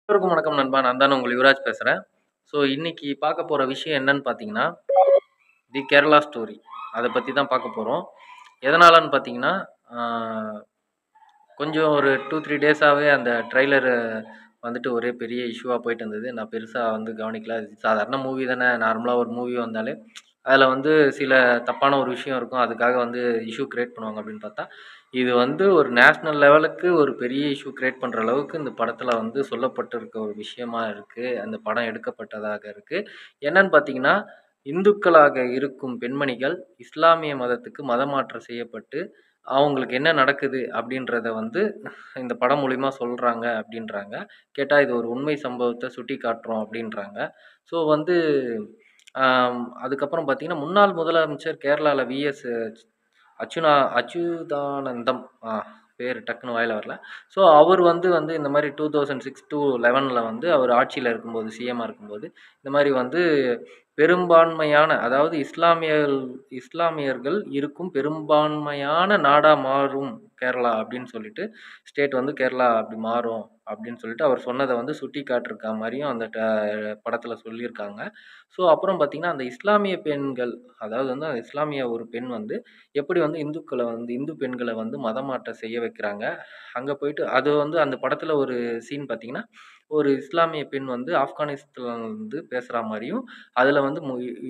எல்லோருக்கும் வணக்கம் நண்பா. நான் தான் உங்கள் யுவராஜ் பேசுறேன். ஸோ இன்னைக்கு பார்க்க போற விஷயம் என்னன்னு பார்த்தீங்கன்னா, தி கேரளா ஸ்டோரி. அத பத்தி தான் பார்க்க போறோம். எதனாலன்னு பார்த்தீங்கன்னா, ஆ கொஞ்சம் ஒரு 2, 3 டேஸாவே அந்த ட்ரெய்லரு வந்துட்டு ஒரே பெரிய இஷ்யூவா போயிட்டு இருந்தது. நான் பெருசா வந்து கவனிக்கல. அது சாதாரண மூவி தானே. நார்மலா ஒரு மூவி வந்தாலே, அதில வந்து சில தப்பான ஒரு விஷயம் இருக்கும். அதுக்காக வந்து இஷ்யூ கிரியேட் பண்ணுவாங்க அப்படின்னு பார்த்தா, இது வந்து ஒரு நேஷனல் லெவலுக்கு ஒரு பெரிய இஷ்யூ கிரியேட் பண்ற அளவுக்கு இந்த படத்தில வந்து சொல்லப்பட்டிருக்க ஒரு விஷயமா இருக்கு. அந்த படம் எடுக்கப்பட்டதாக இருக்கு. என்னன்னு பார்த்தீங்கன்னா, இந்துக்களாக இருக்கும் பெண்மணிகள் இஸ்லாமிய மதத்துக்கு மதமாற்றம் செய்யப்பட்டு, அவங்களுக்கு என்ன நடக்குது அப்படின்றத வந்து இந்த படம் மூலியமா சொல்றாங்க அப்படின்றாங்க. கேட்டா இது ஒரு உண்மை சம்பவத்த சுட்டிக்காட்டுறோம் அப்படின்றாங்க. ஸோ வந்து அதுக்கப்புறம் பார்த்தீங்கன்னா, முன்னாள் முதலமைச்சர் கேரளால விஎஸ் அச்சுதானந்தம் பேரு டக்குனு வாயில வரல. ஸோ அவர் வந்து இந்த மாரி 2006 டூ 11ல வந்து அவர் ஆட்சியில இருக்கும்போது, சிஎம்மா இருக்கும்போது, இந்த மாரி வந்து பெரும்பான்மையான அதாவது இஸ்லாமியர்கள் இருக்கும் பெரும்பான்மையான நாடா மாறும் கேரளா அப்படின்னு சொல்லிட்டு, ஸ்டேட் வந்து கேரளா அப்படி மாறும் அப்படின்னு சொல்லிட்டு அவர் சொன்னத வந்து சுட்டிக்காட்டியிருக்கா மாரியும் அந்த படத்துல சொல்லியிருக்காங்க. ஸோ அப்புறம் பார்த்தீங்கன்னா, அந்த இஸ்லாமிய பெண்கள் அதாவது வந்து அந்த இஸ்லாமிய ஒரு பெண் வந்து எப்படி வந்து இந்து பெண்கள வந்து மதமாற்றம் செய்ய வைக்கிறாங்க. அங்க போயிட்டு அது வந்து அந்த படத்துல ஒரு சீன் பார்த்தீங்கன்னா, ஒரு இஸ்லாமிய பெண் வந்து ஆப்கானிஸ்தான்ல வந்து பேசுறா மாரியும், அதுல வந்து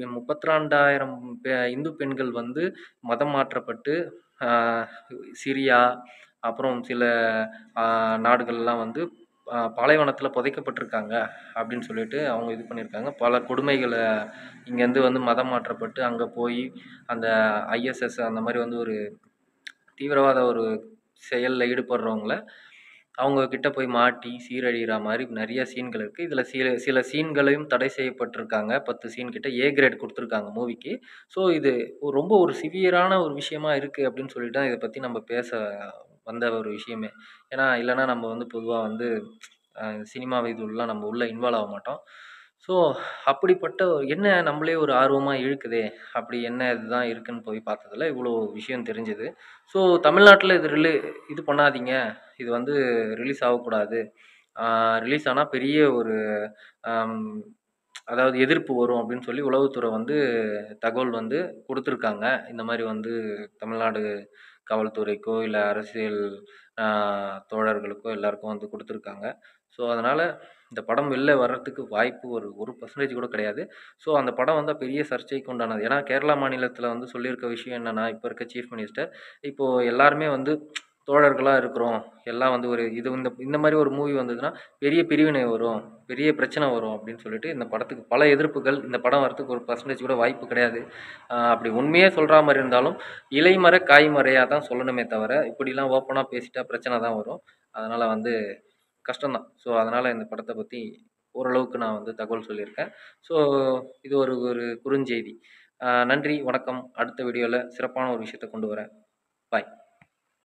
32,000 இந்து பெண்கள் வந்து மதம் மாற்றப்பட்டு, ஆ சிரியா, அப்புறம் சில ஆ நாடுகள்லாம் வந்து பாலைவனத்தில புதைக்கப்பட்டிருக்காங்க அப்படின்னு சொல்லிட்டு அவங்க இது பண்ணியிருக்காங்க. பல கொடுமைகள இங்கேருந்து வந்து மதம் மாற்றப்பட்டு அங்க போயி அந்த ஐஎஸ்எஸ் அந்த மாரி வந்து ஒரு தீவிரவாத ஒரு செயல்ல ஈடுபடுறவங்கள, அவங்க கிட்ட போய் மாட்டி சீரழியிற மாரி நெறைய சீன்கள் இருக்கு. இதுல சில சில சீன்களையும் தடை செய்யப்பட்டிருக்காங்க. 10 சீன் கிட்ட ஏ கிரேட் குடுத்துருக்காங்க மூவிக்கு. ஸோ இது ரொம்ப ஒரு சிவியரான ஒரு விஷயமா இருக்கு அப்படின்னு சொல்லிட்டு தான் இத பத்தி நம்ம பேச வந்த ஒரு விஷயமே. ஏன்னா, இல்லன்னா நம்ம வந்து பொதுவா வந்து சினிமா இதுல்லாம் நம்ம உள்ள இன்வால்வ் ஆக மாட்டோம். ஸோ அப்படிப்பட்ட என்ன நம்மளே ஒரு ஆர்வமா இழுக்குதே! அப்படி என்ன இதுதான் இருக்குன்னு போய் பார்த்ததுல இவ்வளோ விஷயம் தெரிஞ்சது. ஸோ தமிழ்நாட்ல இது பண்ணாதீங்க. இது வந்து ரிலீஸ் ஆகக்கூடாது. ஆ ரிலீஸ் ஆனா பெரிய ஒரு அம் அதாவது எதிர்ப்பு வரும் அப்படின்னு சொல்லி உளவுத்துறை வந்து தகவல் வந்து குடுத்துருக்காங்க. இந்த மாரி வந்து தமிழ்நாடு காவல்துறைக்கோ, இல்ல அரசியல் ஆ தோழர்களுக்கோ எல்லாருக்கும் வந்து குடுத்துருக்காங்க. ஸோ, அதனால இந்த படம் வெளில வர்றதுக்கு வாய்ப்பு ஒரு 1% கூட கிடையாது. ஸோ, அந்த படம் வந்தா பெரிய சர்ச்சைக்கு உண்டானது. ஏன்னா, கேரளா மாநிலத்தில வந்து சொல்லியிருக்க விஷயம் என்னன்னா, இப்ப இருக்க சீஃப் மினிஸ்டர், இப்போ எல்லாருமே வந்து தோழர்களா இருக்கிறோம். எல்லாம் வந்து ஒரு இது இந்த இந்த மாரி ஒரு மூவி வந்ததுன்னா, பெரிய பிரிவினை வரும், பெரிய பிரச்சனை வரும் அப்படின்னு சொல்லிட்டு இந்த படத்துக்கு பல எதிர்ப்புகள். இந்த படம் வரதுக்கு 1% கூட வாய்ப்பு கிடையாது. அப்படி உண்மையே சொல்றா மாரி இருந்தாலும், இலைமறை, காய்மறையா தான் சொல்லணுமே தவிர, இப்படிலாம் ஓப்பனா பேசிட்டா பிரச்சனை தான் வரும். அதனால வந்து கஷ்டம் தான். ஸோ, அதனால இந்த படத்த பத்தி ஓரளவுக்கு நான் வந்து தகவல் சொல்லியிருக்கேன். ஸோ, இது ஒரு ஒரு குறுஞ்செய்தி. நன்றி, வணக்கம். அடுத்த வீடியோல சிறப்பான ஒரு விஷயத்த கொண்டு வரேன். பாய்.